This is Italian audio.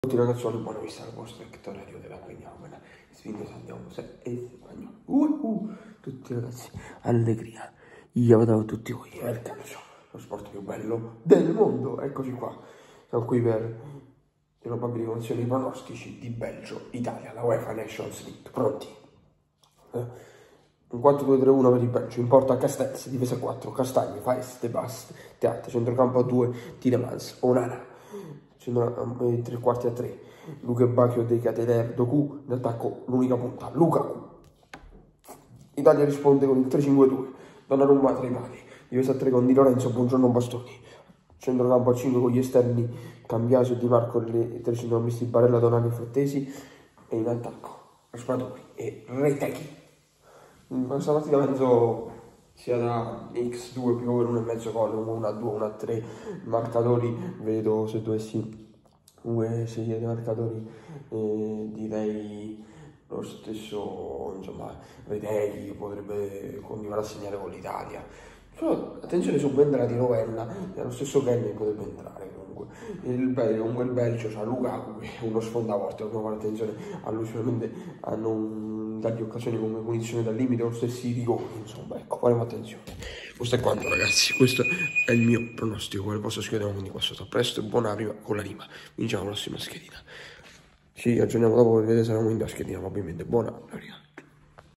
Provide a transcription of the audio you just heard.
Tutti ragazzuoli, buona vista al vostro ectoradio della Pegnamela. Sfido andiamo se e spagnolo. Tutti ragazzi, allegria. Io vedo tutti voi, è il calcio, lo sport più bello del mondo. Eccoci qua. Siamo qui per le probabili condizioni pronostici di Belgio, Italia, la UEFA Nations League. Pronti? Un 4-2-3-1 per il Belgio, in porta Castells, difesa 4, Castagni, Faes, De Bast, Teat, centrocampo a 2, Tielemans, Onana. Tre quarti a 3, Luca Bacchio, De Ketelaere, Doku, in attacco l'unica punta, Lukaku. Italia risponde con il 3-5-2, Donnarumma tra i pali, difesa a 3 con Di Lorenzo, Buongiorno Bastoni, centrocampo a 5 con gli esterni Cambiaso e Di Marco, le tre centrocampisti Barella, Donati e Frattesi, e in attacco Raspadori e Retegui. Questa partita penso sia da X2 più over 1,5 gol, 1-2, 1-3 marcatori. Vedo, se dovessi scegliere i marcatori, direi lo stesso, insomma, Retegui potrebbe continuare a segnare con l'Italia. Però attenzione, subentra Di Novella, e lo stesso Kenny potrebbe entrare comunque. Comunque il Belgio c'ha Lukaku che è uno sfondaporte, dobbiamo fare attenzione a lui, sicuramente a non dargli occasioni come punizione dal limite, lo stessi rigori, insomma, ecco, faremo attenzione. Questo è quanto ragazzi, questo è il mio pronostico, come posso scrivere quindi qua sotto. A presto, buona prima con la rima, vinciamo la prossima schedina. Ci aggiorniamo dopo per vedere se sarà una schedina, ovviamente buona prima.